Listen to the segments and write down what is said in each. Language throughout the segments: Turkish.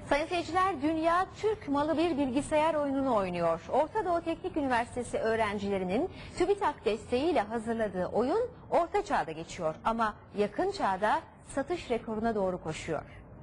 Sayın seyirciler, dünya Türk malı bir bilgisayar oyununu oynuyor. Orta Doğu Teknik Üniversitesi öğrencilerinin TÜBİTAK desteğiyle hazırladığı oyun Orta Çağ'da geçiyor. Ama yakın çağda satış rekoruna doğru koşuyor.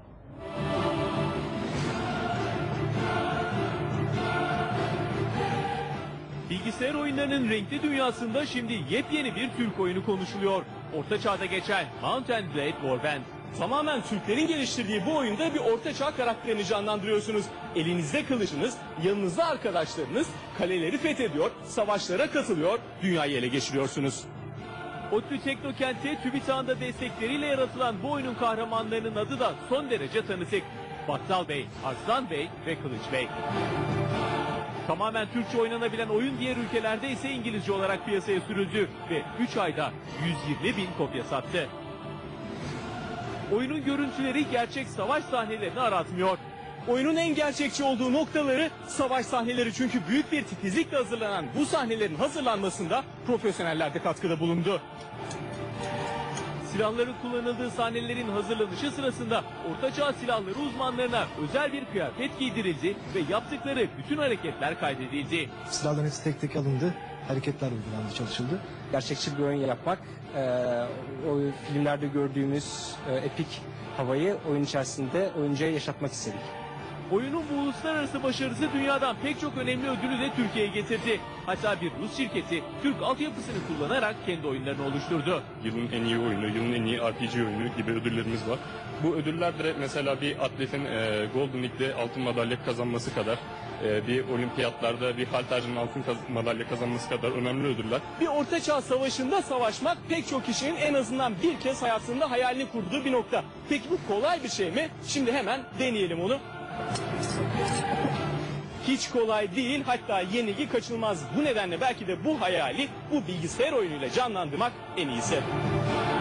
Bilgisayar oyunlarının renkli dünyasında şimdi yepyeni bir Türk oyunu konuşuluyor. Orta Çağ'da geçen Mount & Blade Warband. Tamamen Türklerin geliştirdiği bu oyunda bir Orta Çağ karakterini canlandırıyorsunuz. Elinizde kılıcınız, yanınızda arkadaşlarınız, kaleleri fethediyor, savaşlara katılıyor, dünyayı ele geçiriyorsunuz. ODTÜ Teknokent'te TÜBİTAK'ın da destekleriyle yaratılan bu oyunun kahramanlarının adı da son derece tanıdık. Battal Bey, Arslan Bey ve Kılıç Bey. Tamamen Türkçe oynanabilen oyun diğer ülkelerde ise İngilizce olarak piyasaya sürüldü ve 3 ayda 120.000 kopya sattı. Oyunun görüntüleri gerçek savaş sahnelerini aratmıyor. Oyunun en gerçekçi olduğu noktaları savaş sahneleri, çünkü büyük bir titizlikle hazırlanan bu sahnelerin hazırlanmasında profesyoneller de katkıda bulundu. Silahların kullanıldığı sahnelerin hazırlanışı sırasında Ortaçağ silahları uzmanlarına özel bir kıyafet giydirildi ve yaptıkları bütün hareketler kaydedildi. Silahların hepsi tek tek alındı, hareketler uygulandı, çalışıldı. Gerçekçi bir oyun yapmak, o filmlerde gördüğümüz epik havayı oyun içerisinde oyuncuya yaşatmak istedik. Oyunun bu uluslararası başarısı dünyadan pek çok önemli ödülü de Türkiye'ye getirdi. Hatta bir Rus şirketi Türk altyapısını kullanarak kendi oyunlarını oluşturdu. Yılın en iyi oyunu, yılın en iyi RPG oyunu gibi ödüllerimiz var. Bu ödüller de mesela bir atletin Golden League'de altın madalya kazanması kadar, bir olimpiyatlarda bir haltercinin altın madalya kazanması kadar önemli ödüller. Bir Ortaçağ savaşında savaşmak pek çok kişinin en azından bir kez hayatında hayalini kurduğu bir nokta. Peki bu kolay bir şey mi? Şimdi hemen deneyelim onu. Hiç kolay değil, hatta yenilgi kaçınılmaz. Bu nedenle belki de bu hayali bu bilgisayar oyunuyla canlandırmak en iyisi.